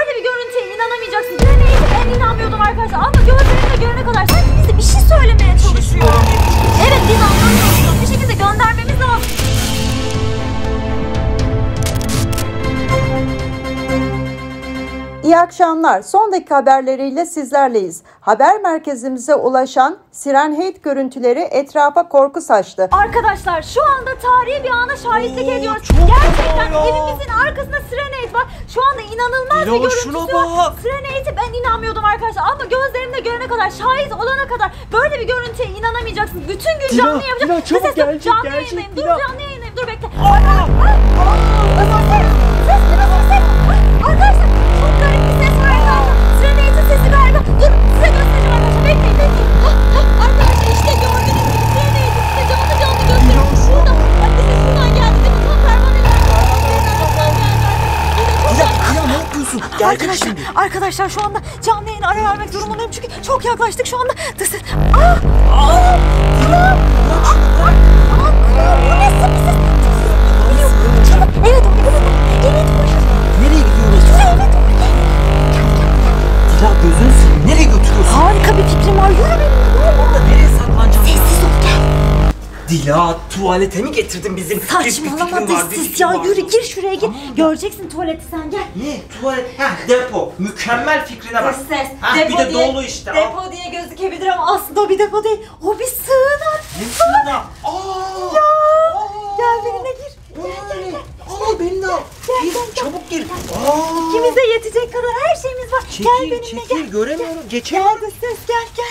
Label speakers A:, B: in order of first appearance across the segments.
A: Böyle bir görüntüye inanamayacaksın. Ben inanmıyordum arkadaşlar ama gözlerimle görene kadar sanki bize bir şey söylemeye çalışıyor. Evet, biz anlamıyoruz. Bir şekilde göndermemiz lazım.
B: İyi akşamlar. Son dakika haberleriyle sizlerleyiz. Haber merkezimize ulaşan Sirenheit görüntüleri etrafa korku saçtı.
A: Arkadaşlar şu anda tarihi bir ana şahitlik ediyoruz. Gerçekten evimizin arkasında Sirenheit var. Şu anda inanılmaz bir görüntüsü var. Sirenheit'e ben inanmıyordum arkadaşlar ama gözlerimle görene kadar, şahit olana kadar böyle bir görüntüye inanamayacaksınız. Bütün gün canlı yapacağım.
C: Dila çabuk gelecek.
A: Canlı yayındayım. Dur, canlı yayındayım. Dur bekle. Arkadaşlar çok garip bir ses var galiba. Sirenheit'in sesi galiba. Dur size göstereceğim arkadaşlar. Bekleyin. Arkadaşlar işte gördünüz mü? Sirenheit'i size canlı göstereyim. Şurada. Bak bize şuradan geldi değil mi? Tam pervaneler arasından geldi.
C: Dila ne yapıyorsun? Gelecek şimdi.
A: Arkadaşlar şu anda canlı yayına ara vermek durumundayım çünkü çok yaklaştık şu anda. Bu ne ses? Evet.
C: Nereye gidiyoruz? Dila gözünü seveyim. Nereye götürüyorsun?
A: Harika bir fikrim var. Yürü benimle.
C: Orada nereye saklanacağız?
A: Sessiz ol gel.
C: Dila tuvalete mi getirdin bizim?
A: Saçmalama dış ya. Yürü gir şuraya gir. Göreceksin tuvaleti sen gel.
C: Ne? Tuvalet? Depo. Mükemmel fikrine bak.
A: Ses.
C: Bir de dolu işte.
A: Depo diye gözükebilir ama aslında o bir depo değil. O bir sığınak.
C: Ne sığınak?
A: Gel benimle gir.
C: Gel. Al beni de al. Çabuk gir.
A: İkimize yetecek kadar her şeyimiz var. Gel benimle gel.
C: Göremiyorum. Geçemiyorum.
A: Gel ses gel.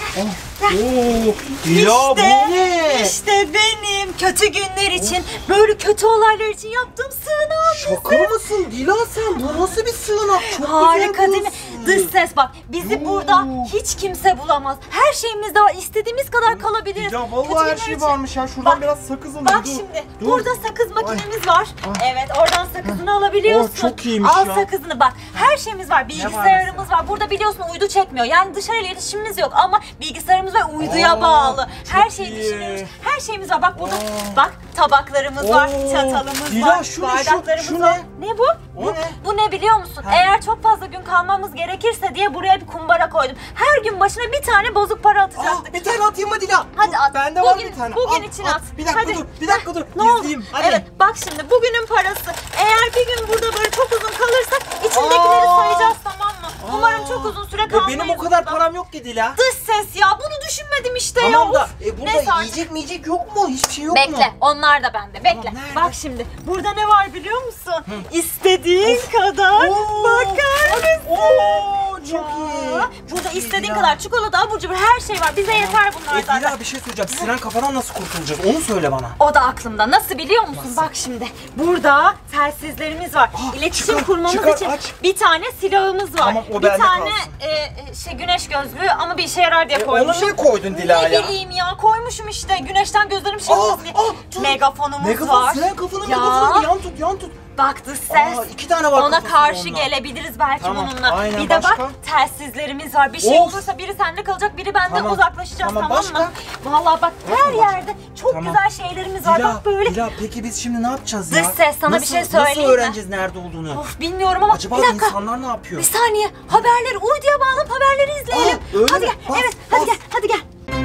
C: Dila bu ne?
A: İşte benim kötü günler için, böyle kötü olaylar için yaptığım sığınağım.
C: Şaka mısın Dila sen? Bu nasıl bir sığınak? Çok
A: Harika
C: güzel
A: değil mi? Dış ses bak, bizi burada hiç kimse bulamaz. Her şeyimiz de var, istediğimiz kadar kalabiliriz.
C: Ya
A: Kötü
C: vallahi her
A: günler
C: şey
A: için.
C: varmış ya. Şuradan
A: Bak,
C: biraz sakız alayım.
A: Bak şimdi, burada sakız makinemiz var. Evet, oradan sakızını alabiliyorsun.
C: Çok iyiymiş
A: Al
C: ya.
A: sakızını bak. Her şeyimiz var. Bilgisayarımız var. Burada biliyorsun uydu çekmiyor. Yani dışarıyla iletişimimiz yok ama bilgisayarımız ve uyduya bağlı. Her şey düşünülmüş. Her şeyimiz var. Bak burada bak tabaklarımız var, çatalımız
C: Dila,
A: var,
C: şu ne,
A: bardaklarımız
C: şu
A: var.
C: ne?
A: Ne bu? Bu ne biliyor musun? Eğer çok fazla gün kalmamız gerekirse diye buraya bir kumbara koydum. Her gün başına bir tane bozuk para atacaktık.
C: Bir tane atayım mı Dila?
A: Hadi at.
C: Bende var bir tane.
A: Bugün için at.
C: Bir dakika
A: Hadi.
C: dur. Bir dakika dur.
A: Ne oldu?
C: Gizleyeyim. Hadi.
A: Evet bak şimdi bugünün parası. Eğer bir gün burada böyle çok uzun kalırsak içindekileri sayacağız, tamam mı? Umarım çok uzun süre kalmayız.
C: Benim o kadar
A: burada.
C: param yok ki Dila.
A: Dış ses ya, bunu düşünmedim işte ya.
C: Tamam da
A: Of. Neyse
C: burada
A: artık.
C: yiyecek yok mu? Hiçbir şey yok mu?
A: Bekle, onlar da bende. Bekle.
C: Tamam, nerede?
A: Bak şimdi, burada ne var biliyor musun? İstediğin kadar bakar mısın?
C: Çok iyi.
A: Burada
C: Çok iyi
A: istediğin
C: Dila.
A: kadar çikolata, abur cubur her şey var. Bize yeter bunlar zaten.
C: Dila bir şey söyleyeceğim. Siren kafadan nasıl kurtulacağız? Onu söyle bana.
A: O da aklımda. Nasıl biliyor musun? Bak şimdi. Burada telsizlerimiz var. İletişim
C: çıkar,
A: kurmamız
C: çıkar,
A: için
C: aç.
A: bir tane silahımız var.
C: Tamam, o
A: bir
C: bende
A: tane
C: kalsın.
A: güneş gözlüğü ama bir işe yarar diye
C: Onu
A: koymuşum.
C: niye koydun Dila
A: Ne
C: ya?
A: bileyim ya, koymuşum işte. Güneşten gözlerim şişmesin diye.
C: dur.
A: Megafonumuz var.
C: Siren kafanın
A: Ya.
C: megafonu. Yan tut.
A: Bak dış ses.
C: 2 tane var
A: Ona
C: kafasında
A: karşı
C: onunla.
A: gelebiliriz belki
C: Tamam,
A: bununla.
C: aynen,
A: Bir de
C: başka?
A: bak telsizlerimiz var. Bir şey
C: Of.
A: olursa biri sende kalacak, biri bende,
C: Tamam,
A: uzaklaşacağız,
C: tamam,
A: tamam
C: başka?
A: mı? Vallahi bak her
C: Başka?
A: yerde çok
C: Tamam.
A: güzel şeylerimiz var. Bak böyle.
C: Dila peki biz şimdi ne yapacağız
A: Dış
C: ya?
A: ses, sana bir şey söyleyeyim
C: Nasıl
A: mi?
C: öğreneceğiz nerede olduğunu?
A: Of bilmiyorum ama
C: Acaba
A: bir dakika.
C: insanlar ne yapıyor?
A: Bir saniye. Haberleri uyduya bağlanıp haberleri izleyelim.
C: Öyle
A: Hadi
C: mi?
A: gel.
C: Bas,
A: Evet,
C: bas.
A: hadi gel.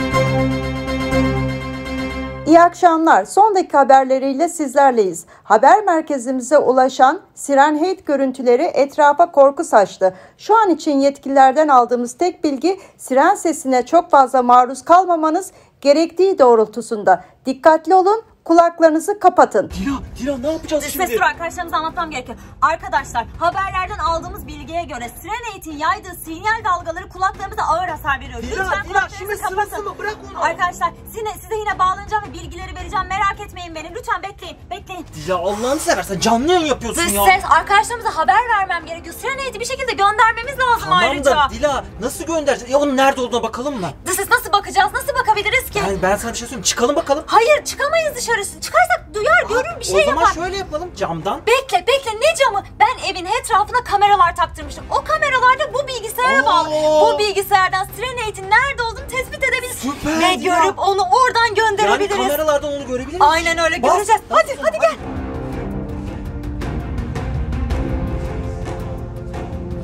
B: İyi akşamlar. Son dakika haberleriyle sizlerleyiz. Haber merkezimize ulaşan Sirenheit görüntüleri etrafa korku saçtı. Şu an için yetkililerden aldığımız tek bilgi siren sesine çok fazla maruz kalmamanız gerektiği doğrultusunda. Dikkatli olun, kulaklarınızı kapatın.
C: Dila ne yapacağız
A: Dış
C: şimdi?
A: ses, dur, arkadaşlarımıza anlatmam gerekiyor. Arkadaşlar haberlerden aldığımız bilgiye göre Sirenheit'in yaydığı sinyal dalgaları kulaklarımıza ağır hasar veriyor.
C: Dila,
A: Lütfen
C: şimdi
A: kulaklarınızı kapatın.
C: sırası mı? Bırak onu.
A: Arkadaşlar size yine bağlanacağım ve bilgileri vereceğim. Merak etmeyin beni. Lütfen bekleyin.
C: Dila Allah'ını seversen canlı yayın yapıyorsun
A: Dış
C: ya.
A: ses, arkadaşlarımıza haber vermem gerekiyor. Sirenheit'i bir şekilde göndermemiz lazım
C: Tamam
A: ayrıca.
C: da Dila nasıl göndereceğiz? Ya onun nerede olduğuna bakalım mı?
A: Dış ses, nasıl bakacağız? Nasıl bakabiliriz ki?
C: Ben sana bir şey söyleyeyim. Çıkalım bakalım.
A: Hayır, çıkamayız dışarısı. Çıkarsak duyar, görür, bir şey
C: O
A: yapar.
C: zaman şöyle yapalım camdan.
A: Bekle ne camı? Ben evin etrafına kameralar taktırmıştım. O kameralar da bu bilgisayara bağlı. Bu bilgisayardan Sirenheit'in nerede olduğunu tespit edebiliriz.
C: Süper
A: Ve
C: ya.
A: görüp onu oradan
C: Yani
A: gönderebiliriz.
C: kameralardan onu görebilir miyiz?
A: Aynen öyle,
C: Bas,
A: göreceğiz.
C: bas
A: Hadi gel.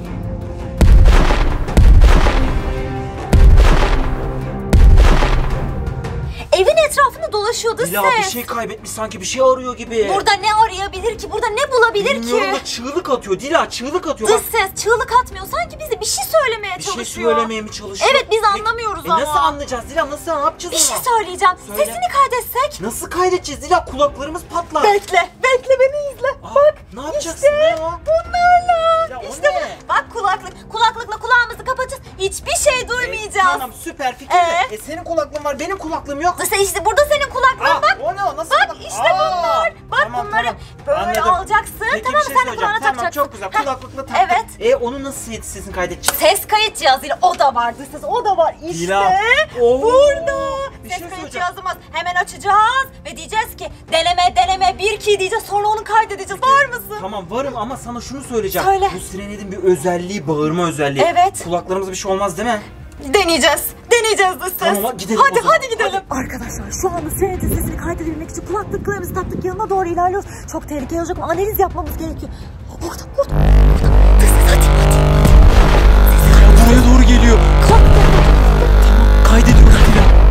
A: dolaşıyor dış
C: Dila bir
A: ses.
C: şey kaybetmiş sanki, bir şey arıyor gibi.
A: Burada ne arayabilir ki? Burada ne bulabilir
C: Bilmiyorum
A: ki?
C: da çığlık atıyor Dila, çığlık atıyor.
A: Dış ses çığlık atmıyor. Sanki bize bir şey söylemeye
C: Bir
A: çalışıyor.
C: şey söylemeye mi çalışıyor?
A: Evet, biz anlamıyoruz ama.
C: Nasıl anlayacağız Dila, nasıl, ne yapacağız
A: Bir şey
C: ona?
A: söyleyeceğim.
C: Söyle.
A: Sesini kaydetsek.
C: Nasıl kaydedeceğiz Dila, kulaklarımız patlar.
A: Bekle beni izle.
C: Aa,
A: Bak.
C: ne yapacaksın
A: İşte
C: ya?
A: bunlarla.
C: Ya o
A: İşte
C: ne?
A: bu. Bak kulaklıkla kulağımızı kapatacağız. Hiçbir şey duymayacağız.
C: Tamam, süper fikir de. Senin kulaklığın var, benim kulaklığım yok.
A: Dış ses işte burada senin kulaklığın bak.
C: O ne o, nasıl?
A: Bak işte bunlar. Bak
C: Tamam,
A: bunları
C: tamam.
A: böyle
C: Anladım.
A: alacaksın.
C: Peki,
A: Tamam
C: bir
A: mı?
C: şey
A: Sen de
C: söyleyeceğim.
A: kulağına
C: Tamam,
A: takacaksın.
C: çok güzel.
A: Heh,
C: Kulaklıkla taktık.
A: Evet.
C: Onu nasıl sesini kaydedeceğiz?
A: Ses kayıt cihazıyla o da var dış ses. O da var işte.
C: Dila. Oo.
A: Burada.
C: Bir
A: Ses
C: şey
A: kayıt
C: söyleyeceğim.
A: cihazımız. Hemen açacağız ve diyeceğiz ki deneme 1-2 diyeceğiz. Sonra onu kaydedeceğiz. Var mısın?
C: Tamam varım ama sana şunu söyleyeceğim.
A: Söyle.
C: Bu Sirenet'in bir özelliği, bağırma özelliği.
A: Evet.
C: Kulaklarımıza bir şey olmaz değil mi?
A: Deneyeceğiz dış ses.
C: Tamam, gidelim
A: Hadi
C: o zaman.
A: hadi gidelim. Arkadaşlar şu anda Sirenet'in sesini kaydedebilmek için kulaklıklarımızı taktık, yanına doğru ilerliyoruz. Çok tehlikeli olacak ama analiz yapmamız gerekiyor. Orada. Dış ses hadi.
C: Buraya doğru geliyor. Tamam, kaydediyoruz Dila.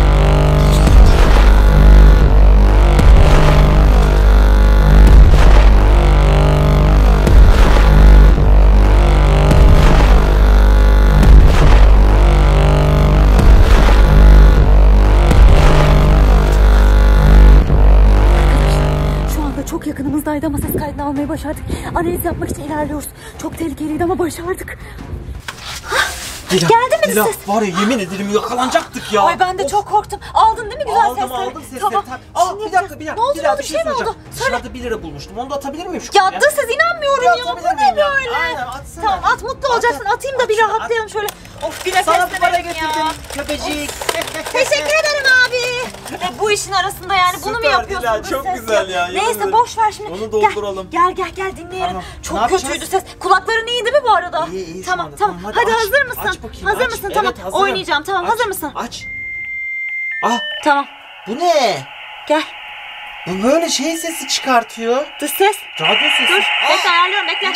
A: Şu anda çok yakınımızdaydı ama ses kaydını almayı başardık. Analiz yapmak için ilerliyoruz. Çok tehlikeliydi ama başardık.
C: Dila,
A: Geldi mi
C: Dila,
A: ses?
C: var ya yemin ederim yakalanacaktık ya.
A: Ay ben de çok korktum. Aldın değil mi güzel sesleri?
C: Aldım sesleri.
A: Tamam.
C: Aa,
A: Şimdi
C: bir dakika.
A: Ne oldu,
C: Dila,
A: bir şey mi
C: söyleyeceğim.
A: oldu? Söyle.
C: Dışarıda 1 lira bulmuştum. Onu da atabilir miyim şu
A: Ya
C: kutuya?
A: dış ses inanmıyorum ya. Bu
C: atabilir
A: ne
C: miyim ya?
A: böyle?
C: Aynen, atsana.
A: Tamam at, mutlu olacaksın. Atayım da bir
C: At,
A: rahatlayalım şöyle. Of bir nefes
C: Sana bu para
A: verelim ya.
C: getirdim köpecik.
A: Teşekkür ederim abi. Bu işin arasında yani bunu mu
C: Süper
A: yapıyorsun?
C: Dila,
A: dış
C: çok
A: ses
C: güzel ya, yemin
A: Neyse
C: ederim.
A: boş ver şimdi.
C: Onu dolduralım.
A: Gel dinleyelim.
C: Tamam. Ne
A: Çok
C: yapacağız?
A: kötüydü ses. Kulakların iyi değil mi bu arada?
C: İyi, şu
A: Tamam
C: anda.
A: tamam.
C: Tamam,
A: Hadi
C: aç.
A: hazır mısın?
C: Aç bakayım,
A: Hazır
C: aç.
A: mısın?
C: Evet,
A: Tamam.
C: hazırım.
A: Oynayacağım. Tamam.
C: Aç,
A: Hazır mısın?
C: Aç. Ah,
A: Tamam.
C: bu ne?
A: Gel.
C: Bu böyle şey sesi çıkartıyor.
A: Dış ses.
C: Radyo sesi.
A: Dur. Bekle ayarlıyorum bekle.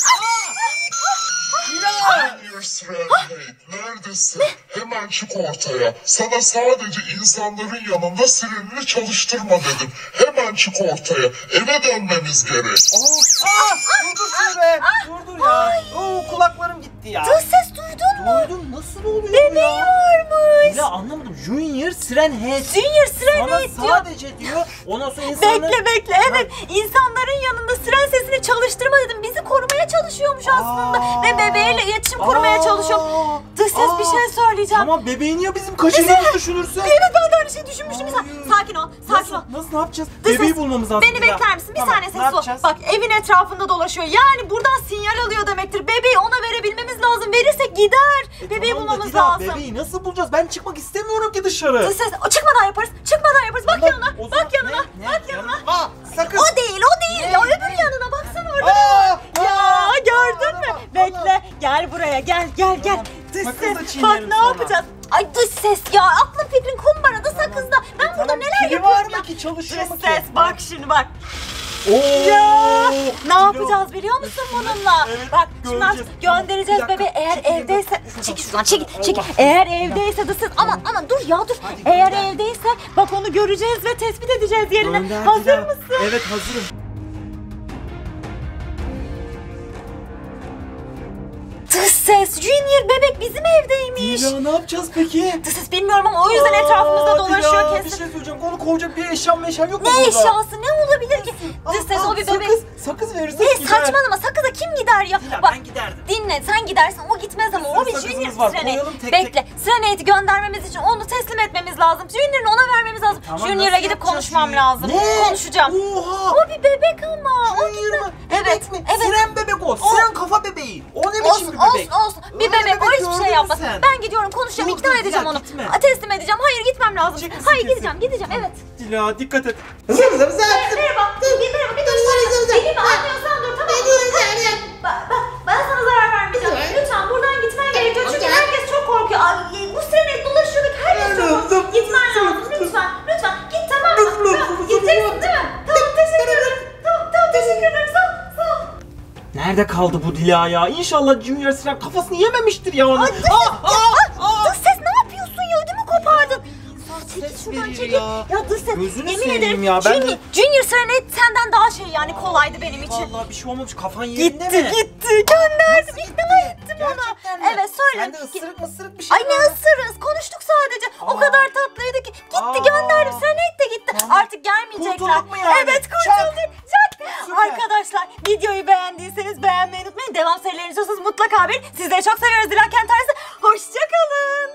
D: Neredesin? Hemen çık ortaya. Sana sadece insanların yanında sirenini çalıştırma dedim. Hemen çık ortaya. Eve dönmemiz gerek.
C: Dur be. Dur ya. Oo, kulaklarım gitti ya.
A: Dış ses duydun mu?
C: Duydum, nasıl oluyor
A: Bebeği
C: ya?
A: varmış.
C: Ya anlamadım. Junior Sirenhead.
A: Junior Sirenhead
C: Sana
A: diyor.
C: sadece diyor. Ondan sonra insanlar...
A: Bekle evet. İnsanların yanında siren sesini çalıştırma dedim. Bizi korumaya çalışıyormuş aslında. Ve bebeğiyle iletişim kurmaya çalışıyor. Dış ses bir şey söyleyeceğim.
C: Tamam, bebeğin ya bizim kaçırdığımızı düşünürse.
A: Evet ben de öyle şey düşünmüştüm. Sakin ol.
C: Nasıl ne yapacağız?
A: Dış
C: Bebeği
A: ses,
C: bulmamız lazım.
A: Beni
C: Dila.
A: bekler misin? Bir
C: Tamam,
A: saniye
C: ne
A: sessiz ol.
C: yapacağız?
A: Bak evin etrafında dolaşıyor. Yani buradan sinyal alıyor demektir. Bebeği ona verebilmemiz lazım. Verirsek gider. Bebeği
C: Tamam da
A: bulmamız
C: Dila,
A: lazım.
C: Bebeği nasıl bulacağız? Ben çıkmak istemiyorum ki dışarı.
A: Dış ses çıkmadan yaparız. Bak yanına.
C: O zaman
A: Bak yanına.
C: ne?
A: Bak yanına.
C: Aa, sakın.
A: O değil ya öbür yanına baksana orada. Ya gördün mü? Bekle gel buraya gel. Dış
C: sakız
A: ses
C: da
A: bak
C: çiğnerim
A: ne
C: sonra.
A: yapacağız? Ay dış ses ya aklın fikrin kumbarada sakızda. Ben burada neler
C: pili var
A: yapıyorum
C: mı
A: ya.
C: ki? Çalışıyor mu
A: Dış
C: ki?
A: ses bak şimdi bak.
C: Oo,
A: Ya ne
C: Dila.
A: yapacağız biliyor musun bununla?
C: Evet,
A: Bak şimdi
C: göreceğiz.
A: göndereceğiz
C: Tamam, bir
A: bebeği
C: dakika,
A: eğer
C: çekil,
A: evdeyse
C: dur.
A: çekil şuradan çekil.
C: Allah.
A: Eğer evdeyse dış ses aman dur ya dur.
C: Hadi
A: Eğer
C: gönder.
A: evdeyse bak onu göreceğiz ve tespit edeceğiz yerini.
C: Gönder
A: Hazır
C: Dila.
A: mısın?
C: Evet, hazırım.
A: Dış ses Junior bebek bizim evdeymiş.
C: Dila, ne yapacağız peki?
A: Dış ses bilmiyorum ama o yüzden etrafımızda dolaşıyor
C: Dila, bir
A: kesin.
C: şey söyleyeceğim. Onu kovacak bir eşyam yok mu
A: Ne
C: burada?
A: eşyası ne olabilir ki? Dış ses o bir bebek.
C: Sakız verirsek
A: Ne
C: gider.
A: saçmalama sakıza kim gider ya?
C: Dila,
A: Bak
C: ben giderdim.
A: dinle sen gidersin o gitmez ama o bir
C: sakızımız
A: Junior
C: var,
A: Sirenade.
C: koyalım tek
A: Bekle Sirenade'i göndermemiz için onu teslim etmemiz lazım. Junior'ın ona vermemiz lazım.
C: Tamam,
A: Junior'a
C: nasıl
A: gidip
C: yapacağız
A: konuşmam
C: şimdi?
A: lazım.
C: Ne?
A: Konuşacağım.
C: Oha!
A: O bir bebek ama. O
C: Junior mu?
A: Evet,
C: Bebek mi?
A: evet.
C: Siren bebek o. Siren kafa bebeği. O ne biçim
A: Olsun
C: bir bebek?
A: olsun. Bir
C: Öyle
A: bebek o hiçbir
C: gördün
A: şey
C: mü
A: yapmaz.
C: sen?
A: Ben gidiyorum konuşacağım
C: Dur,
A: ikna
C: dur,
A: edeceğim
C: Dila,
A: onu.
C: gitme.
A: Teslim edeceğim. Hayır gitmem lazım.
C: Çekilsin,
A: Hayır
C: kesin.
A: gideceğim evet.
C: Dila, dikkat et.
A: Merhaba. Bir dur. Elimi anlıyorsan dur tamam mı? Ben sana zarar vermeyeceğim. Lütfen buradan gitmen gerekiyor. Çünkü herkes çok korkuyor. Ay, bu sene dolaşıyorduk. Herkes çok korkuyor. Gitmen lazım. Lütfen. Git tamam mı? Gideceksin değil mi? Tamam teşekkür ederim. Tamam teşekkür ederim. Sağ ol.
C: Nerede kaldı bu Dila ya? İnşallah Junior Siren kafasını yememiştir ya onu.
A: Dış ses ne yapıyorsun ya? Ödümü kopardın. Çekil şuradan
C: verir
A: çekil.
C: ya.
A: Ya dur sen.
C: Gözünü
A: Yemin
C: seveyim
A: ederim
C: ya, ben de-
A: Junior Serenade senden daha şey yani kolaydı benim için.
C: Vallahi bir şey olmamış, kafan yerinde
A: Gitti
C: mi?
A: gönderdim.
C: Nasıl
A: İkna ettim onu.
C: Gerçekten mi?
A: Evet söyle.
C: Sende ısırık mısırık bir şey
A: Ay ne
C: var mı?
A: ısırırız, konuştuk sadece. O
C: Aa.
A: kadar tatlıydı ki. Gitti
C: Aa.
A: gönderdim. Serenade de gitti.
C: Tamam.
A: Artık gelmeyecekler.
C: Kurtulduk mu yani?
A: Evet
C: Çak.
A: kurtulduk. Çak.
C: Süper.
A: Arkadaşlar videoyu beğendiyseniz beğenmeyi unutmayın. Devam serilerini istiyorsanız mutlaka bir. Sizleri çok seviyoruz Dilan Kent Ailesi. Hoşçakalın.